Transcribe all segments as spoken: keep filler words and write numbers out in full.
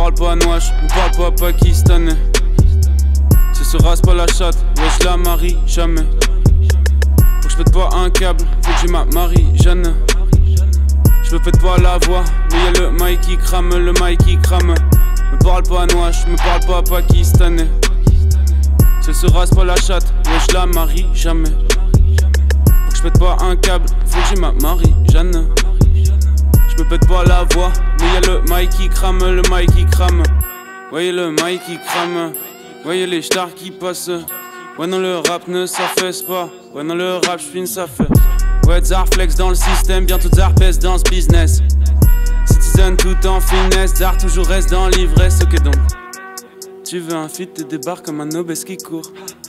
parle pas noche, me parle pas pakistanais. Ce sera pas la chatte, ouais je la marie jamais. Faut que je pète pas un câble, faut que j'ai ma Marie Jeanne. Je me fais pas la voix, mais y'a le mic qui crame, le mic qui crame. Me parle pas noche, me parle pas pakistanais. Ce sera pas la chatte, ouais je la marie jamais. Faut que je pète pas un câble, faut que j'ai ma Marie Jeanne. Je me pète pas la voix, mais y'a le mic qui crame, le mic qui crame. Ouais y'a le mic qui crame, ouais y'a les stars qui passent. Ouais non le rap ne s'affaisse pas, ouais non le rap j'fine ça fait. Ouais Zar flex dans le système, bientôt Zar pèse dans ce business. Citizen tout en finesse, Zar toujours reste dans l'ivresse. Ok donc, tu veux un feat, te débarque comme un obèse qui court.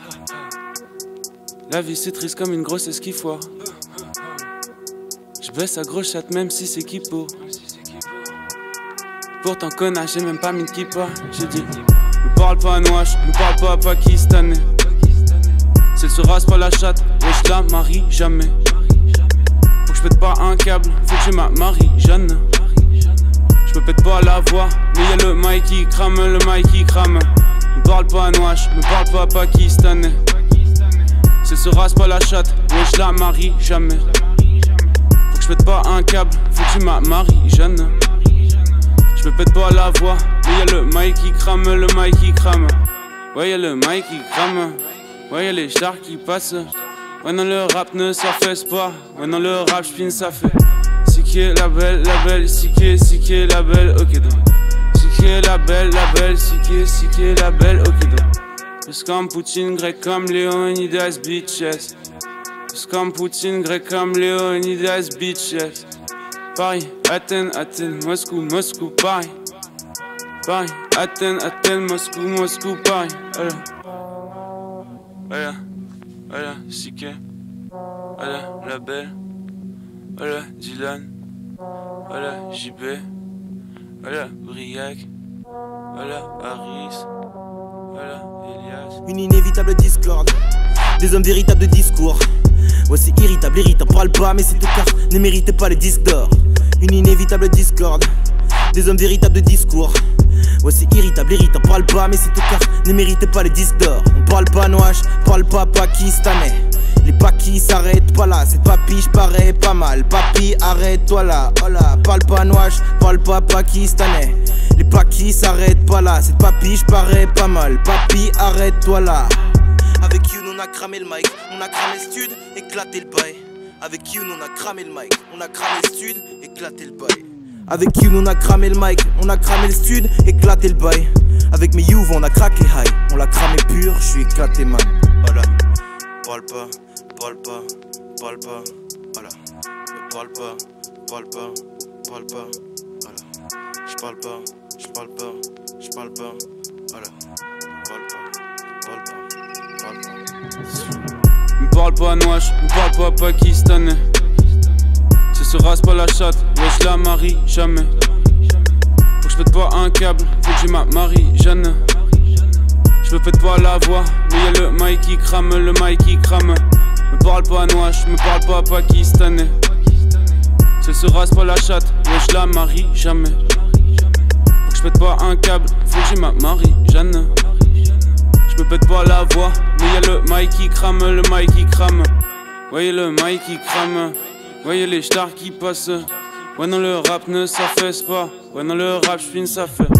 La vie c'est triste comme une grosse esquifoire. J'baisse à grosse chatte même si c'est qui pour. Pourtant connard j'ai même pas mis de kippa. J'ai dit, me parle pas noche, me parle pas pakistanais. Si elle se rase pas la chatte, ouais je la marie jamais. Faut que je pète pas un câble, faut que j'ai ma Marie Jeanne. Je me pète pas la voix, mais y'a le mic qui crame, le mic qui crame. Me parle pas noche, me parle pas pakistanais. Si elle se rase pas la chatte, ouais je la marie jamais. Faut que je pète pas un câble, faut que j'ai ma Marie Jeanne. Je me pète pas la voix, mais y'a le mic qui crame, le mic qui crame. Ouais y'a le mic qui crame, ouais y'a les stars qui passent. Ouais non le rap ne s'affaisse pas, ouais non le rap j'pine ça fait. Siké la belle, la belle, siké, siké la belle, ok donc. Siké la belle, la belle, siké, siké la belle, ok donc. Plus comme Poutine, grec comme Léonidas, bitches. Plus comme Poutine, grec comme Léonidas, bitches. Paris, Athènes, Athènes, Moscou, Moscou, Paris. Paris, Athènes, Athènes, Moscou, Moscou, Paris. Voilà, voilà, voilà, Siké. Voilà, la belle. Voilà, Dylan. Voilà, J B. Voilà, Briac. Voilà, Harris. Voilà, Elias. Une inévitable discorde, des hommes véritables de discours. Ouais c'est irritable, irritant, parle pas mais c'est tout car ne méritait pas les disques d'or. Une inévitable discorde, des hommes véritables de discours. Ouais c'est irritable, irritant, parle pas mais c'est tout car ne méritait pas les disques d'or. On parle pas noche, parle pas pakistanais. Les pakis s'arrêtent pas là, cette papy j'parais pas mal. Papy arrête-toi là, oh là. Parle pas noche, parle pas pakistanais. Les pakis s'arrêtent pas là, cette papy j'parais pas mal. Papy arrête-toi là. Avec You on a cramé le mic, on a cramé le stud, éclaté le bail. Avec You on a cramé le mic, on a cramé le stud, éclaté le bail. Avec You on a cramé le mic, on a cramé le stud, éclaté le bail. Avec mes Youv on a craqué high, on l'a cramé pur, je suis éclaté man. Voilà, parle pas, parle pas, parle pas, voilà. Ne parle pas, parle pas, parle pas, voilà. Je parle pas, je parle pas, je parle pas, voilà. Parle pas, parle pas. Me parle pas noche, me parle pas pakistanais. Ce sera pas la chatte, ouais je la marie jamais. Faut que je pète pas un câble, faut que j'ai ma Marie Jeanne. Je me fais pas la voix, mais y'a le mic qui crame, le mic qui crame. Me parle pas noche, me parle pas pakistanais. Ce sera pas la chatte, ouais je la marie jamais. Faut que je pète pas un câble, faut que j'ai ma Marie Jeanne. Je me pète pas la voix, mais y'a le mic qui crame, le mic qui crame. Ouais y'a le mic qui crame, ouais y'a les stars qui passent. Ouais non le rap ne s'affaisse pas, ouais non le rap j'fine ça fait.